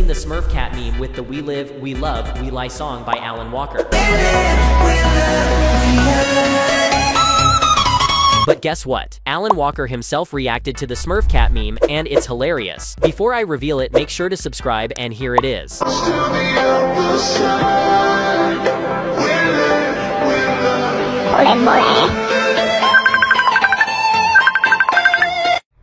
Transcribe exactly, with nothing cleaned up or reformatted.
the Smurf cat meme with the We Live, We Love, We Lie song by Alan Walker. But guess what? Alan Walker himself reacted to the Smurf cat meme, and it's hilarious. Before I reveal it, make sure to subscribe, and here it is. More and more.